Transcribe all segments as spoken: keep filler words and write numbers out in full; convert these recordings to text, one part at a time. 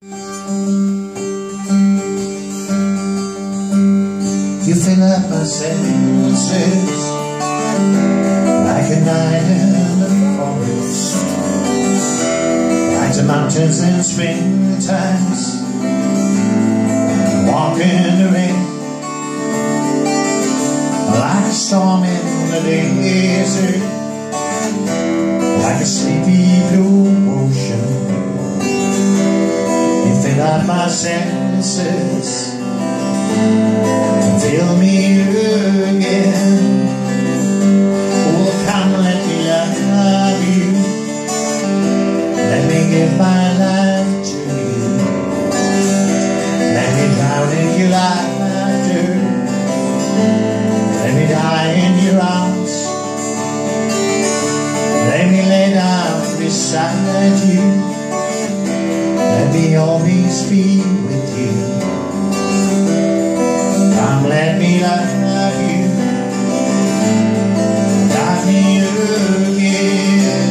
You fill up my senses like a night in the forest, like the mountains in spring times, walk in the rain, like a storm in the desert, like a sleepy blue ocean. You fill up my senses, fill me again. Oh, come let me love you, let me give my life to you, let me drown in your laughter, let me die in your arms, let me lay down beside you, let me always be with you. Come let me love you, love me again.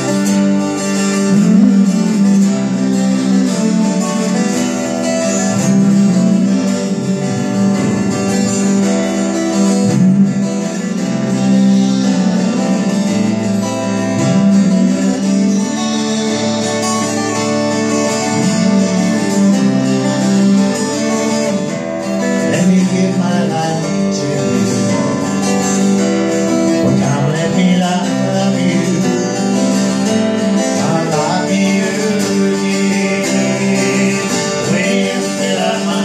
Let me give my life to you. Well, come let me love you, come love me again. When you fill up my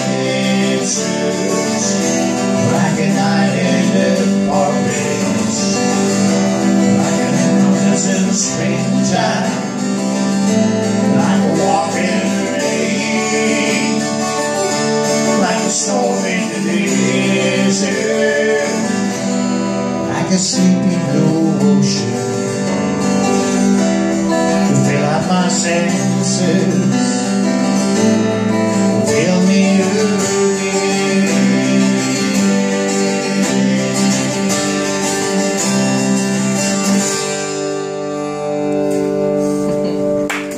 senses like a night in the forest, like a mountains in the springtime, like a walk in the rain, like a storm in the desert, like a sleepy blue ocean. You fill up my senses